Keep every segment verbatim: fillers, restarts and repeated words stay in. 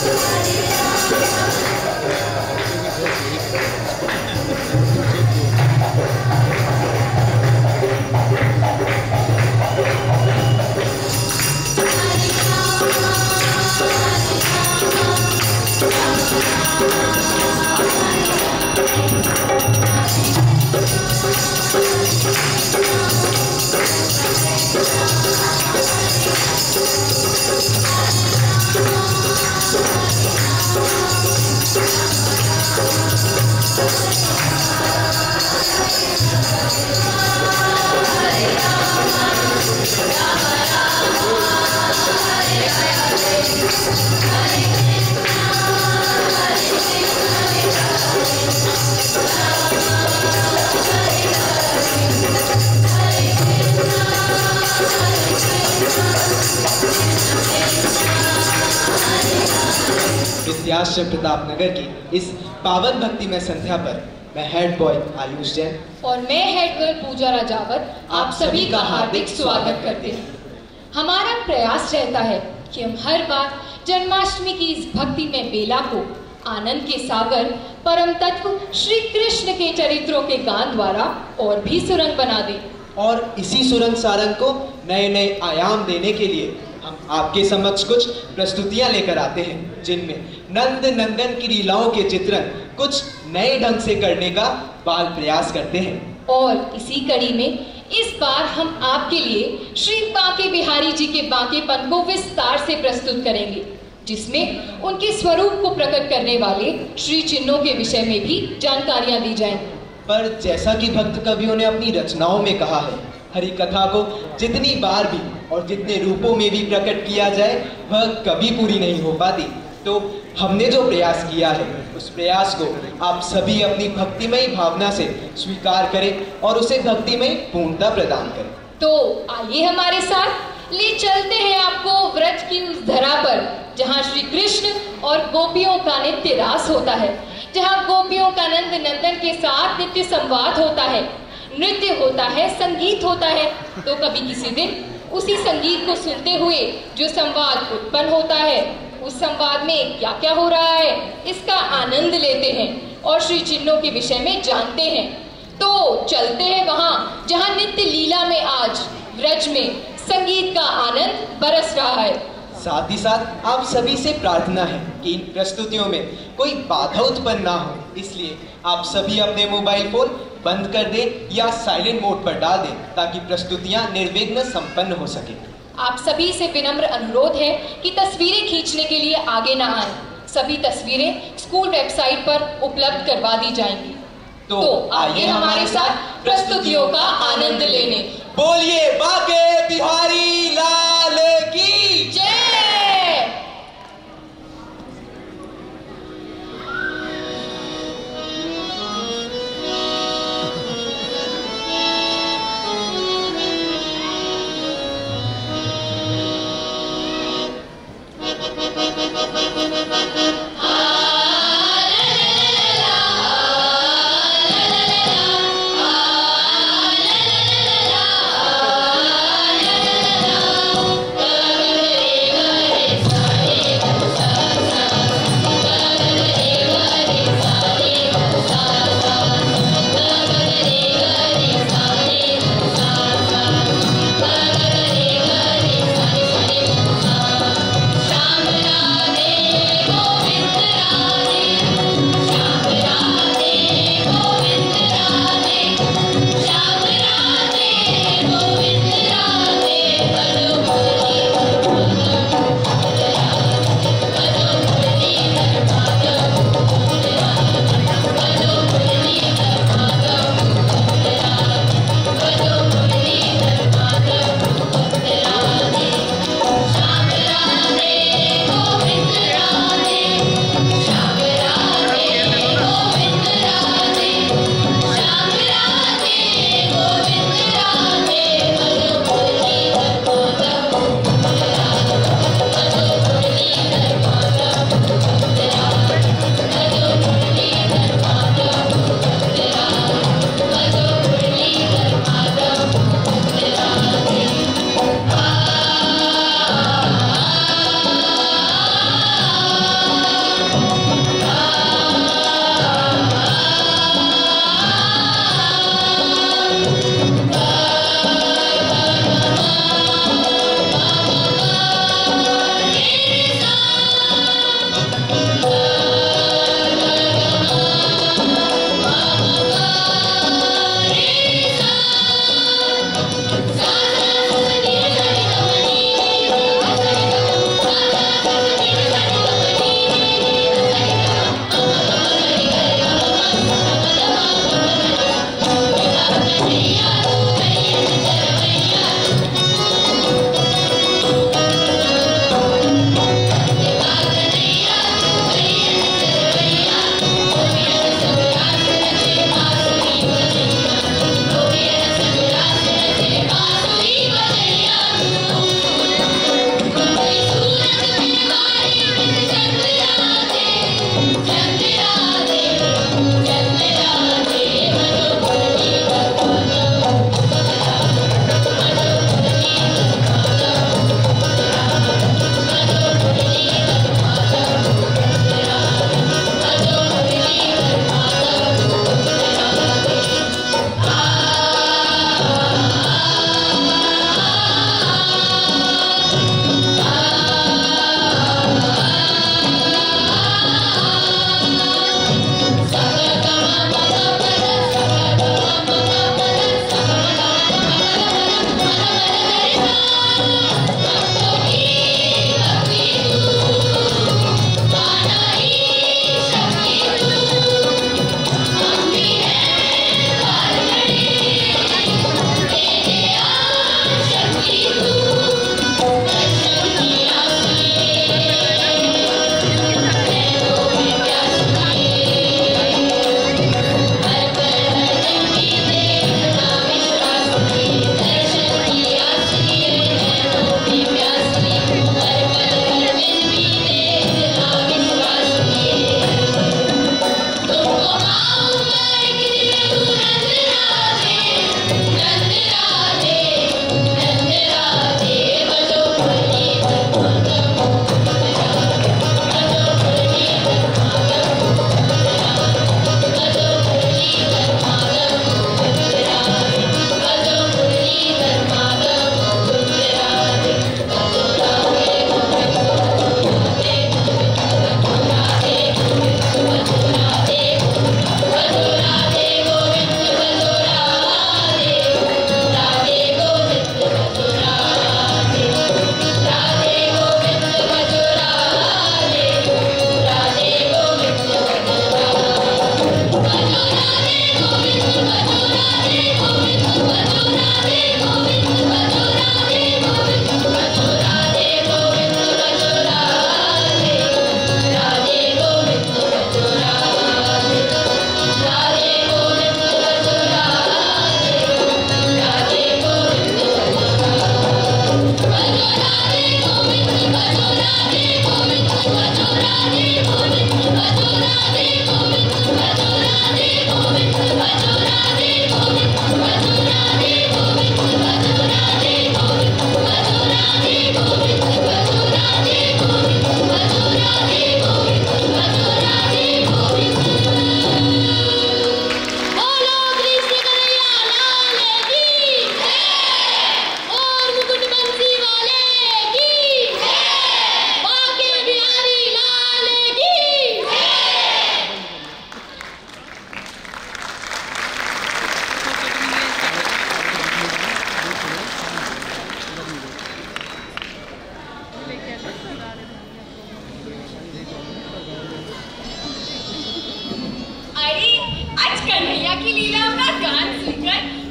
विद्याश्रम प्रतापनगर की इस पावन भक्तिमय संध्या पर मैं हेड बॉय आयुष जैन और मैं हेड गर्ल पूजा राजावत आप सभी का हार्दिक स्वागत करते हैं। हमारा प्रयास रहता है कि हम हर बार जन्माष्टमी की इस भक्तिमय बेला को आनंद के सागर परम तत्व श्री कृष्ण के चरित्रों के गान द्वारा और भी सुरंग बना दें। और इसी सुरंग सारंग को नए नए आयाम देने के लिए हम आपके समक्ष कुछ प्रस्तुतियां लेकर आते हैं, जिनमें नंद नंदन की लीलाओं के चित्रण कुछ नए ढंग से करने का बाल प्रयास करते हैं। और इसी कड़ी में इस बार हम आपके लिए श्री बांके बिहारी जी के बांकेपन को विस्तार से प्रस्तुत करेंगे, जिसमें उनके स्वरूप को प्रकट करने वाले श्री चिन्हों के विषय में भी जानकारियां दी जाएंगी। पर जैसा कि भक्त कवियों ने अपनी रचनाओं में कहा है, हरि कथा को जितनी बार भी और जितने रूपों में भी प्रकट किया जाए वह कभी पूरी नहीं हो पाती। तो हमने जो प्रयास किया है उस प्रयास को आप सभी अपनी भक्तिमय भावना से स्वीकार करें और उसे भक्तिमय पूर्णता प्रदान करें। तो आइए हमारे साथ ले चलते हैं आपको व्रज की उस धरा पर, जहाँ श्री कृष्ण और गोपियों का नित्य रास होता है, जहाँ गोपियों का नंद नंदन के साथ नित्य संवाद होता है, नृत्य होता है, संगीत होता है। तो कभी किसी दिन उसी संगीत को सुनते हुए जो संवाद उत्पन्न होता है, उस संवाद में क्या क्या हो रहा है, इसका आनंद लेते हैं और श्री चिन्हों के विषय में जानते हैं। तो चलते हैं वहां जहां नित्य लीला में आज व्रज में संगीत का आनंद बरस रहा है। साथ ही साथ आप सभी से प्रार्थना है कि इन प्रस्तुतियों में कोई बाधा उत्पन्न ना हो, इसलिए आप सभी अपने मोबाइल फोन बंद कर दें या साइलेंट मोड पर डाल दें, ताकि प्रस्तुतियां निर्विघ्न संपन्न हो सके। आप सभी से विनम्र अनुरोध है कि तस्वीरें खींचने के लिए आगे ना आए। सभी तस्वीरें स्कूल वेबसाइट पर उपलब्ध करवा दी जाएंगी। तो, तो आइए हमारे साथ प्रस्तुतियों का आनंद लेने। बोलिए बांके बिहारी लाल की जय। Oh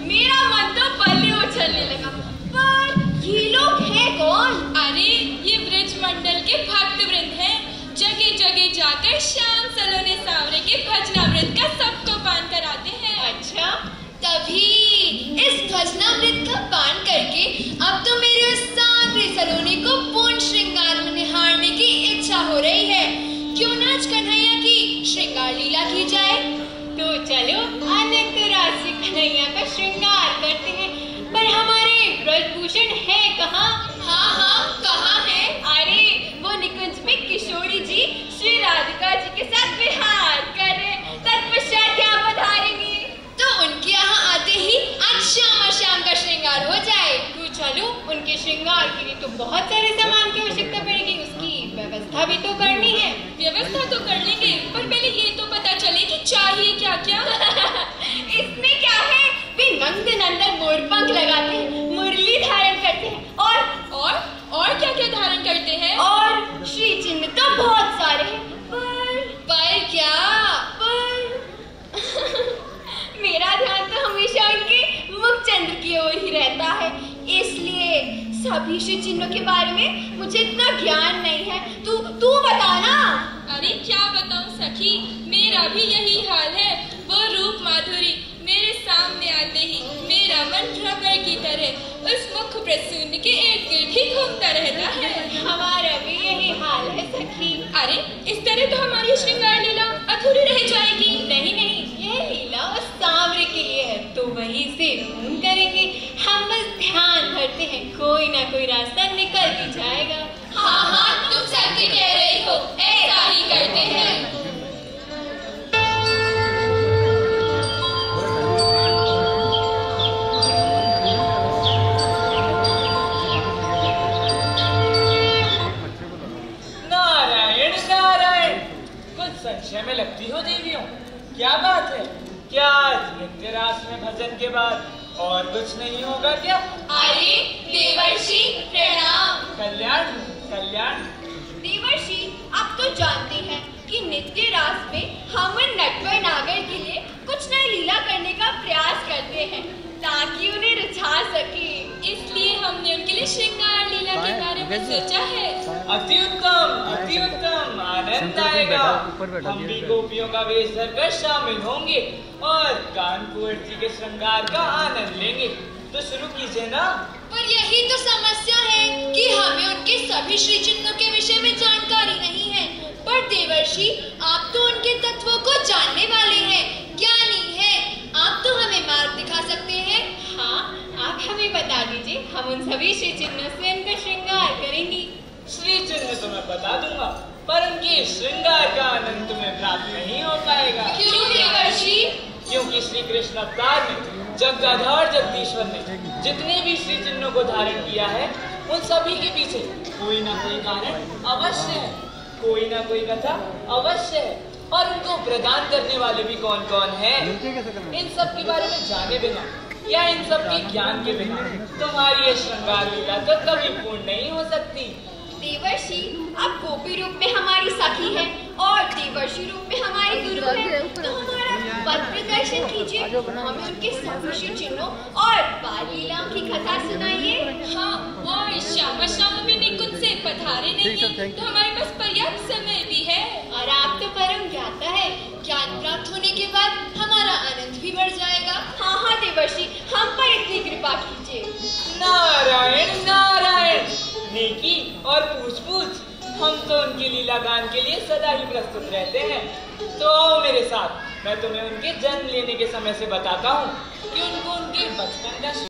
मेरा मन तो बल्ले उछलने लगा। पर ये लोग हैं कौन? अरे ये ब्रज मंडल के भक्त वृंद हैं। जगह जगह जाकर श्याम सलोने सांवरे के भजनामृत का सबको पान कराते हैं। अच्छा, तभी इस भजनामृत का पान करके अब तो मेरे उस सांवरे सलोने को पूर्ण श्रृंगार में निहारने की इच्छा हो रही है। क्यों ना आज कन्हैया की श्रृंगार लीला की जाए? तो चलो अनंत राशि कन्हैया का श्रृंगार करते हैं। पर हमारे ब्रजभूषण है कहाँ? हाँ हाँ, कहाँ है? अरे वो निकुंज में किशोरी जी श्री राधिका जी के साथ विहार कर रहे, तत्पश्चात यहाँ पधारेंगे। तो उनके यहाँ आते ही आज श्याम श्याम का श्रृंगार हो जाए। तो चलो, उनके श्रृंगार के लिए तो बहुत सारे सामान की आवश्यकता पड़ेगी, उसकी व्यवस्था भी तो करनी है। व्यवस्था तो कर लेंगे, पर पहले ये तो पता चले कि चाहिए क्या क्या। इसमें क्या है, वे नंद नंदन मोरपंख लगाते हैं, मुरली धारण करते हैं और और और क्या क्या धारण करते हैं? और श्री चिन्ह तो बहुत सारे हैं। पर पर क्या पर मेरा ध्यान तो हमेशा उनके मुख चंद्र की ओर ही रहता है, इसलिए सभी श्री चिन्हों के बारे में मुझे इतना ज्ञान नहीं है। तू तू बता ना। अरे क्या बताऊं सखी, मेरा भी यही हाल है। वो रूप माधुरी मेरे सामने आते ही मेरा मन भ्रमर की तरह उस मुख प्रसून के इर्द गिर्द ही घूमता रहता है। हमारा भी यही हाल है सखी। अरे इस तरह तो हमारी श्रृंगार लीला अधूरी रह जाएगी। नहीं नहीं, यह लीला उस सांवरे के लिए है, तो वहीं से पूर्ण करेंगे। हम बस ध्यान भरते हैं, कोई ना कोई रास्ता निकल ही जाएगा। हाँ हाँ, तुम सत्य कह रही हो, ऐसा ही करते हैं। नारायण नारायण, कुछ संशय में लगती हो देवियों, क्या बात है? क्या नित्य रास में भजन के बाद और कुछ नहीं होगा क्या? अरे देवर्षि प्रणाम। कल्याण कल्याण। देवर्षि, आप तो जानते हैं कि नित्य रास में हम नटवर नागर के लिए कुछ नई लीला करने का प्रयास करते हैं ताकि उन्हें रिझा सके। इसलिए हमने उनके लिए श्रृंगार लीला के बारे में सोचा है। अति उत्तम अति उत्तम, आनंद आएगा। हम भी गोपियों का वेश धरकर शामिल होंगे और कानपुर जी के श्रृंगार का आनंद लेंगे। तो शुरू कीजिए ना। पर यही तो समस्या है कि हमें उनके सभी श्री चिन्हों के विषय में जानकारी नहीं है। पर देवर्षि, आप तो उनके तत्वों को जानने वाले हैं, ज्ञानी हैं, आप तो हमें मार्ग दिखा सकते हैं। हाँ, आप हमें बता दीजिए, हम उन सभी श्री चिन्हों से उनका श्रृंगार करेंगे। श्री चिन्ह तो मैं बता दूंगा, पर उनके श्रृंगार का आनंद तुम्हें प्राप्त नहीं हो पाएगा। क्यों देवर्षि? क्योंकि श्री कृष्ण अवतार में जगदाधार जगदीश्वर ने जितने भी श्री चिन्हों को धारण किया है, उन सभी के पीछे कोई ना कोई कारण अवश्य है, कोई ना कोई कथा अवश्य है। और उनको प्रदान करने वाले भी कौन कौन हैं? इन सब के बारे में जाने बिना या इन सब के ज्ञान के बिना तुम्हारी ये श्रृंगार लीला तो कभी पूर्ण नहीं हो सकती। देवर्षि, आप गोपी रूप में हमारी सखी है और देवर्षि रूप में हमारी गुरु है, तो हमारा पद प्रदर्शन कीजिए, हमें उनके सभी चिन्हों और बाल लीलाओं की कथा सुनाइए। हाँ, और श्यामा श्यामा भी निकुंज से पधारे नहीं है, तो हमारे पास पर्याप्त समय भी है। और आप तो परम ज्ञाता है, ज्ञान प्राप्त होने के बाद हमारा आनंद भी बढ़ जाएगा। हाँ हाँ देवर्षि, हम पर इतनी कृपा कीजिए। नारायण नारायण, नेकी और पूछ पूछ, हम तो उनकी लीला गान के लिए सदा ही प्रस्तुत रहते हैं। तो आओ मेरे साथ, मैं तुम्हें उनके जन्म लेने के समय से बताता हूँ कि उनको उनके बचपन का